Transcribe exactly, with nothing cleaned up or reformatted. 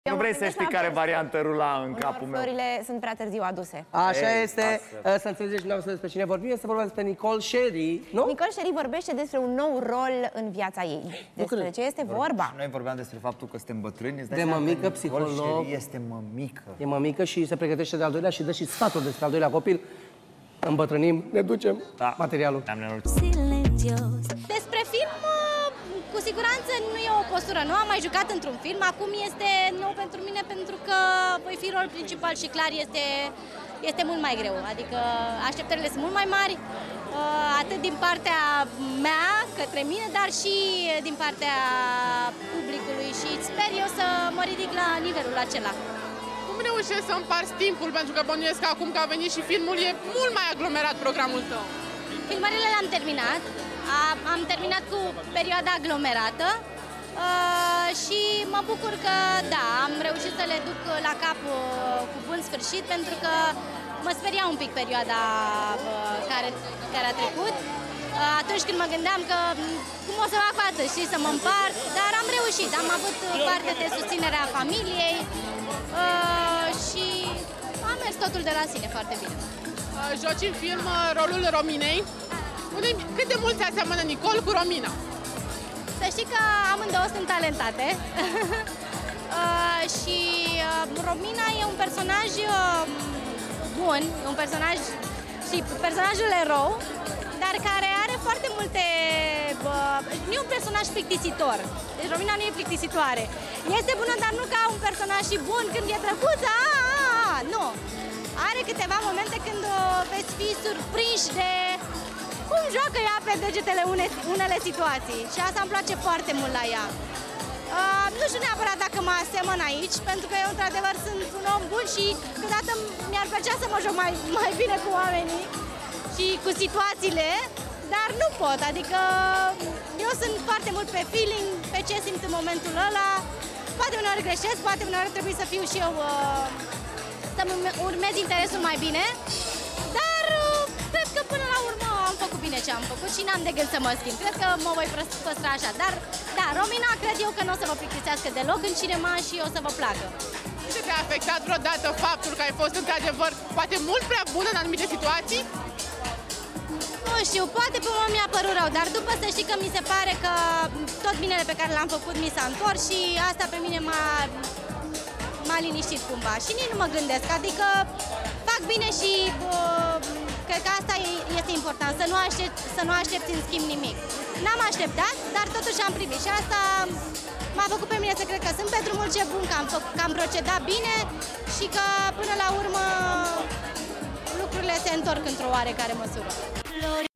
Nu vrei să știi care variantă rula în capul meu. Florile sunt prea târziu aduse. Așa este. Să înțelegeți dumneavoastră despre cine vorbim. Este vorba despre Nicole Sherry, nu? Nicole Sherry vorbește despre un nou rol în viața ei. Despre ce este vorba? Noi vorbeam despre faptul că suntem bătrâni. De mămică, psiholog. Este mămică. E mămică și se pregătește de al doilea și dă și sfaturi despre al doilea copil. Îmbătrânim, ne ducem da. materialul. Despre film, cu siguranță nu e o postură. Nu am mai jucat într-un film, acum este nou pentru mine pentru că voi fi rol principal și clar este, este mult mai greu. Adică așteptările sunt mult mai mari, atât din partea mea către mine, dar și din partea publicului și sper eu să mă ridic la nivelul acela. Cum reușești să împarți timpul? Pentru că bănuiesc că acum că a venit și filmul e mult mai aglomerat programul tău. Filmările le-am terminat. Am terminat cu perioada aglomerată uh, și mă bucur că, da, am reușit să le duc la cap uh, cu bun sfârșit, pentru că mă speria un pic perioada uh, care, care a trecut. Uh, atunci când mă gândeam că cum o să fac față și să mă împart, dar am reușit, am avut parte de susținerea familiei uh, și am mers totul de la sine foarte bine. Uh, joci în film uh, rolul Rominei. Cât de mult se aseamănă Nicole cu Romina? Să știi că amândouă sunt talentate uh, și uh, Romina e un personaj uh, bun, un personaj și personajul erou, dar care are foarte multe... Uh, nu e un personaj plictisitor, deci Romina nu e plictisitoare. Este bună, dar nu ca un personaj și bun când e drăguță, a, a, a, nu. Are câteva momente când o veți fi surprinși de cum joacă ea pe degetele une, unele situații și asta îmi place foarte mult la ea. Uh, nu știu neapărat dacă mă asemăn aici, pentru că eu într-adevăr sunt un om bun și câteodată mi-ar plăcea să mă joc mai, mai bine cu oamenii și cu situațiile, dar nu pot, adică eu sunt foarte mult pe feeling, pe ce simt în momentul ăla. Poate uneori greșesc, poate uneori trebuie să fiu și eu, uh, să-mi urmez interesul mai bine, dar uh, cred că până la urmă am făcut bine ce am făcut și n-am de gând să mă schimb. Cred că mă voi păstra așa, dar da, Romina cred eu că nu o să vă plictisească deloc în cinema și o să vă placă. Nu știu, te-a afectat vreodată faptul că ai fost într-adevăr poate mult prea bună în anumite situații? Nu știu, poate pe mă mi-a părut rău, dar după să știi că mi se pare că tot binele pe care l-am făcut mi s-a întors și asta pe mine m-a m-a liniștit cumva și nici nu mă gândesc, adică fac bine și uh, cred că asta este important, să nu aștept, să nu aștepți în schimb nimic. N-am așteptat, dar totuși am primit și asta m-a făcut pe mine să cred că sunt pe drumul ce bun, că am, că am procedat bine și că până la urmă lucrurile se întorc într-o oarecare măsură.